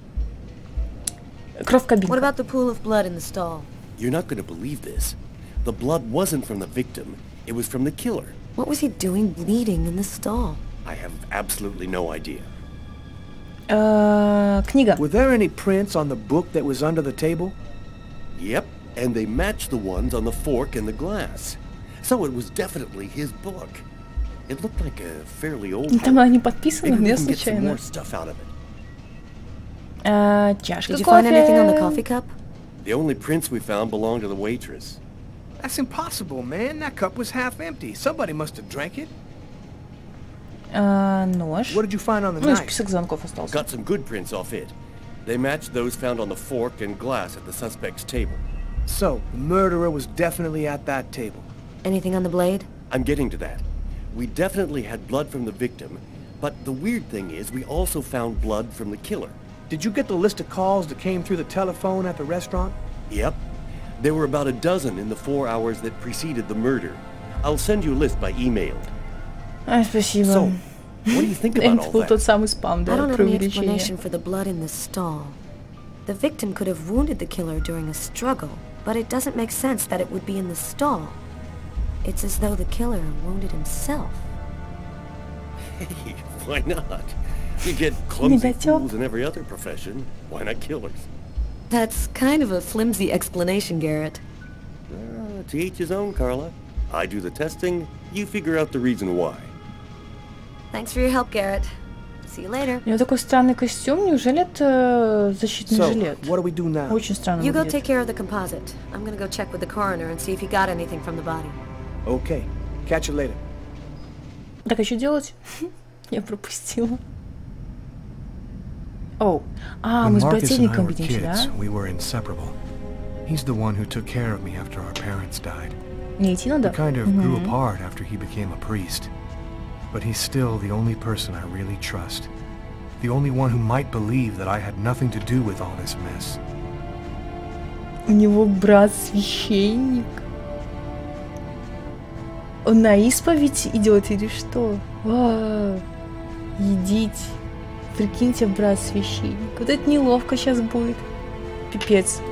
Кровь кабинка. What about the pool of blood in the stall? You're not going to believe this. The blood wasn't from the victim. It was from the killer. What was he doing bleeding in the stall? I have absolutely no idea. Uh, книга. Were there any prints on the book that was under the table? Yep, and they matched the ones on the fork and the glass. So it was definitely his book. It looked like a fairly old Там book. она не подписана, Maybe we не can get some случайно. more stuff out of it. Uh, чашка Did you кофе. find anything on the coffee cup? The only prints we found belonged to the waitress. That's impossible, man. That cup was half empty. Somebody must have drank it. Uh, нож. What did you find on the Ну и knife? список звонков остался. Got some good prints off it. They matched those found on the fork and glass at the suspect's table. So, the murderer was definitely at that table. Anything on the blade? I'm getting to that. We definitely had blood from the victim, but the weird thing is we also found blood from the killer. Did you get the list of calls that came through the telephone at the restaurant? Yep. There were about a dozen in the four hours that preceded the murder. I'll send you a list by email. Ай, спасибо. So, what do you think about Это all был тот that? самый спам, I да, don't have про any увеличение. explanation for the blood in the stall. The victim could have wounded the killer during a struggle, but it doesn't make sense that it would be in the stall. It's as though the killer wounded himself. Hey, why not? You get clumsy Недотёп. fools in every other profession. Why not killers? That's kind of a flimsy explanation, Garrett. Uh, to each his own, Carla. I do the testing, you figure out the reason why. Thanks for your help, Garrett. See you later. У него такой странный костюм. Неужели это защитный So, жилет? what do we do now? Очень странно You go выглядит. take care of the composite. I'm gonna go check with the coroner and see if he got anything from the body. Okay. Catch you later. Так, а что делать? Я пропустила. Оу. А, When мы с Marcus and I брательником were видимся, да? kids, we were inseparable. He's the one who took care of me after our parents died. Не идти We надо? kind of grew Мгм. apart after he became a priest. But he's still the only person I really trust. The only one who might believe that I had nothing to do with all this mess. У него брат священник. Он на исповедь идет или что? А, идите. Прикиньте, брат священник. Вот это неловко сейчас будет. Пипец.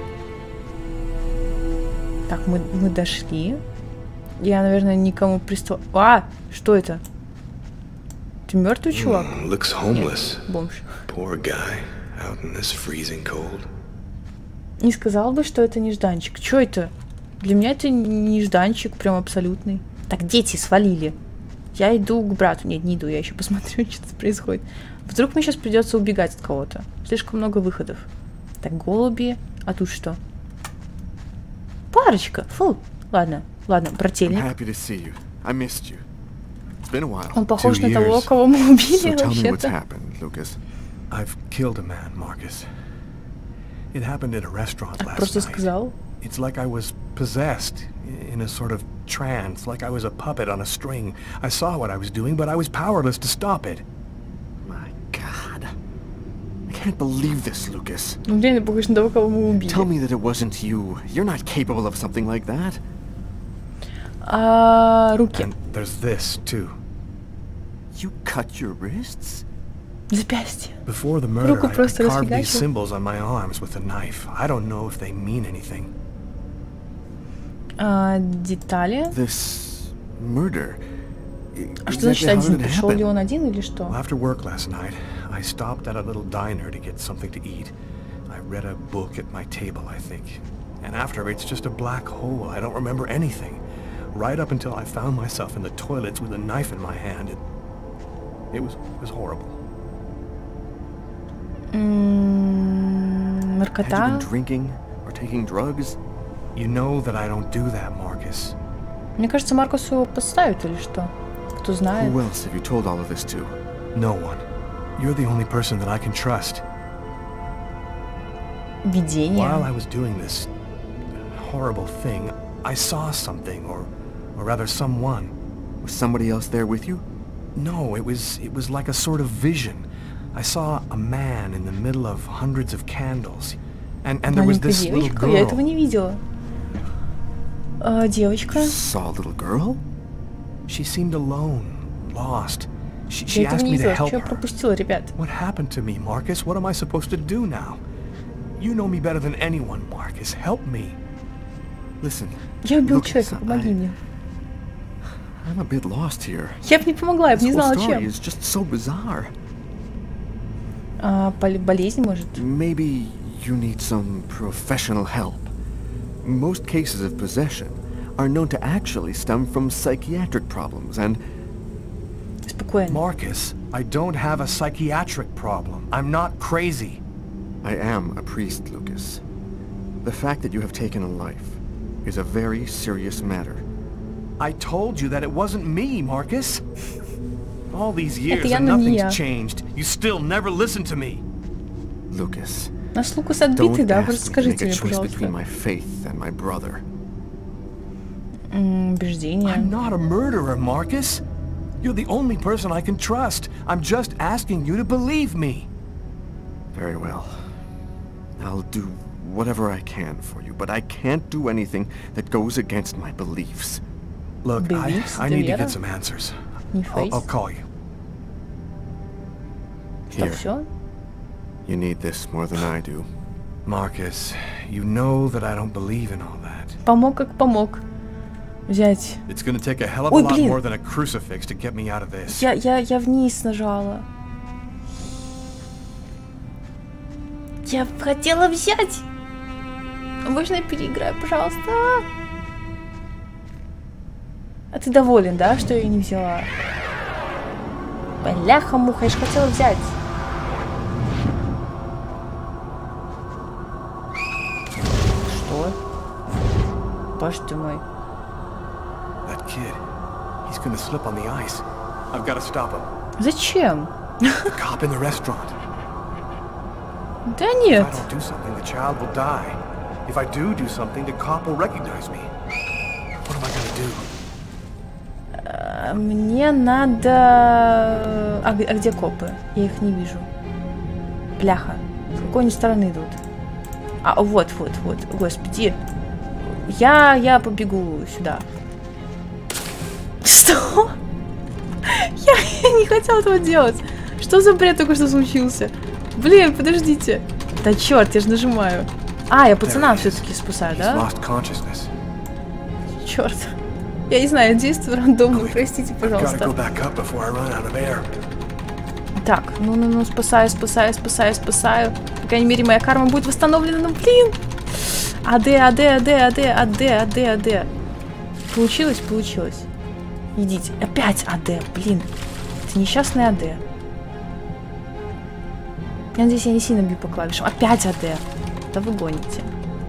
Так, мы, мы дошли. Я, наверное, никому пристал... А! Что это? Ты мертвый чувак? Mm, looks homeless. Нет, бомж. Poor guy, out in this freezing cold. Не сказал бы, что это нежданчик. Чё это? Для меня это нежданчик, прям абсолютный. Так, дети свалили. Я иду к брату. Нет, не иду, я еще посмотрю, что тут происходит. Вдруг мне сейчас придется убегать от кого-то. Слишком много выходов. Так, голуби. А тут что? Парочка. Фу. Ладно, ладно, I'm брательник. happy to see you. I missed you. It's been a while. Он похож Two на того, years. кого мы убили So tell me what's вообще-то. happened, Lucas. I've killed a man, Marcus. It happened at a restaurant last Просто night. сказал. It's like I was possessed, in a sort of trance, like I was a puppet on a string. I saw what I was doing, but I was powerless to stop it. My God. I can't believe this, Lucas. Ну, реально похож на того, кого мы убили. Tell me that it wasn't you. You're not capable of something like that. А, руки. And there's this, too. You cut your wrists? Запястье. Before the murder, Руку I, I просто carved these расфигачил. symbols on my arms with a knife. I don't know if they mean anything. А, детали. This murder. А что значит Exactly how один? did it Пришел ли happen? он один или что? Well, after work last night, I stopped at a little diner to get something to eat. I read a book at my table, I think. And after, it's just a black hole. I don't remember anything. Right up until I found myself in the toilets with a knife in my hand. It, it was it was horrible. М, Had you Наркота. been drinking or taking drugs? You know that I don't do that, Marcus. Мне кажется, Маркусу его подставят или что? Кто знает. Who else have you told all of this to? No one. You're the only person that I can trust. Видение. While I was doing this horrible thing, I saw something, or, or rather someone. Was somebody else there with you? No, it was it was like a sort of vision. I saw a man in the middle of hundreds of candles, and and there was Маленькая this little девочка. Я этого girl. не видела. А, девочка. Saw a little girl? She seemed alone, lost. She, she Я этого asked не me to видела. help Что я her. пропустила, ребят? What happened to me, Marcus? What am I supposed to do now? You know me better than anyone, Marcus. Help me. Listen. Я убил Lucas, человека, помоги I- мне. I'm a bit lost here. Я бы не помогла, я бы This не whole знала, story чем. is just so bizarre. А, бол- болезнь, может? Maybe you need some professional help. Most cases of possession are known to actually stem from psychiatric problems and... Спокойно. Marcus, I don't have a psychiatric problem. I'm not crazy. I am a priest, Lucas. The fact that you have taken a life is a very serious matter. I told you that it wasn't me, Marcus. All these years Это and явно не nothing's я. changed. You still never listen to me. Lucas, Наш Лукас отбитый, don't да? ask Просто me to make скажите a мне, choice between пожалуйста. my faith and my brother. М, Убеждение. I'm not a murderer, Marcus. You're the only person I can trust. I'm just asking you to believe me. Very well. I'll do whatever I can for you, but I can't do anything that goes against my beliefs. Look, I, Beliefs, I need to вера. get some answers. Не I'll, фейс. I'll call you. Что, Here, все? you need this more than I do. Marcus, you know that I don't believe in all that. Помог как помог. Взять. It's gonna take a hell of a Ой, lot блин. more than a crucifix to get me out of this. Я, я, я вниз нажала. Я хотела взять. Можно я переиграю, пожалуйста? А ты доволен, да, что я ее не взяла? Бляха-муха, я же хотела взять. Что? Боже ты мой. That kid, he's gonna slip on the ice. I've got to stop him. Зачем? The cop in the restaurant. Да If нет. I don't do something, the child will die. If I do do something, the cop will recognize me. What am I gonna do? А, Мне надо... А, г- а где копы? Я их не вижу. Бляха. С какой они стороны идут? А, вот, вот, вот. Господи. Я, я побегу сюда. Что? Я, я не хотела этого делать. Что за бред только что случился? Блин, подождите. Да черт, я же нажимаю. А, я пацана все-таки спасаю, He's да? lost consciousness. Черт. Я не знаю, я действую рандомно, простите, Gotta пожалуйста. go back up before I run out of air. Так, ну-ну-ну, спасаю, спасаю, спасаю, спасаю. По крайней мере, моя карма будет восстановлена, ну блин! АД, АД, АД, АД, АД, АД, АД. Получилось? Получилось. Идите. Опять АД, блин. Это несчастный АД. Я надеюсь, я не сильно бью по клавишам. Опять АД. Да вы гоните.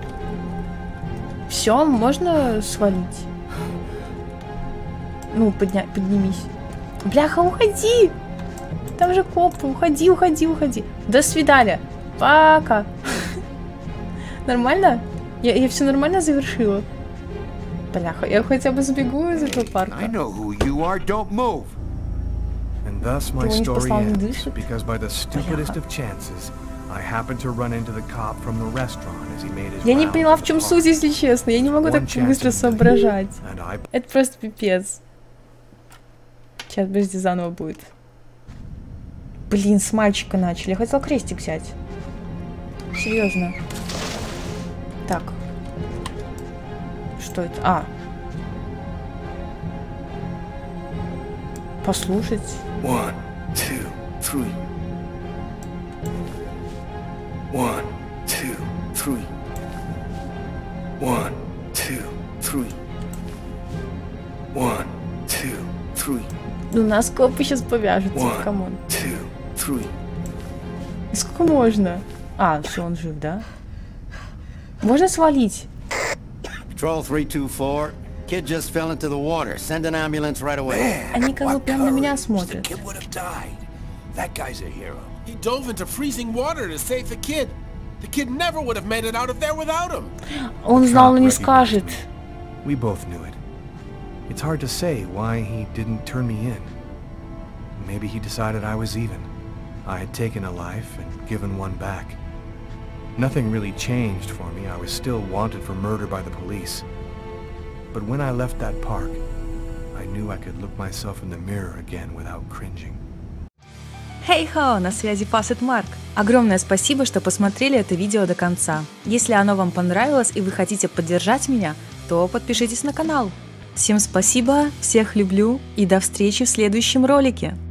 Все, можно свалить. Ну, подня... поднимись. Бляха, уходи! Там же копы, уходи, уходи, уходи. До свидания. Пока. Нормально? Я, я все нормально завершила? Бляха, я хотя бы сбегу из этого парка. I know who you are. Don't move. And thus my Ты его не story спасал, не ends, дышит? because by the stupidest of chances, I happened to run into the cop from the restaurant as he made his Я не rounds поняла, in в the чем park. суть, если честно. Я не могу так One chance быстро in a million, соображать. and I- Это просто пипец. Сейчас, подожди, заново будет. Блин, с мальчика начали. Я хотела крестик взять. Серьезно. Так. Что это? А. Послушать. One, two, three. One, two, three. One, two, three. One, two, three. У нас копы сейчас повяжутся. One, Камон. two, three. Сколько можно? А, все, он жив, да? Можно свалить? Patrol three two four. Kid just fell into the water. Send an ambulance right away. Они как бы прям на меня смотрят. Kid would have died. That guy's a hero. He dove into freezing water to save the kid. The kid never would have made it out of there without him. Он знал, но не скажет. We both knew it. It's hard to say why he didn't turn me in. Maybe he decided I was even. I had taken a life and given one back. Nothing really changed for me. I was still wanted for murder by the police. But when I left that park, I knew I could look myself in the mirror again without cringing. Хей-хо, на связи Facet Mark. Огромное спасибо, что посмотрели это видео до конца. Если оно вам понравилось и вы хотите поддержать меня, то подпишитесь на канал. Всем спасибо, всех люблю и до встречи в следующем ролике.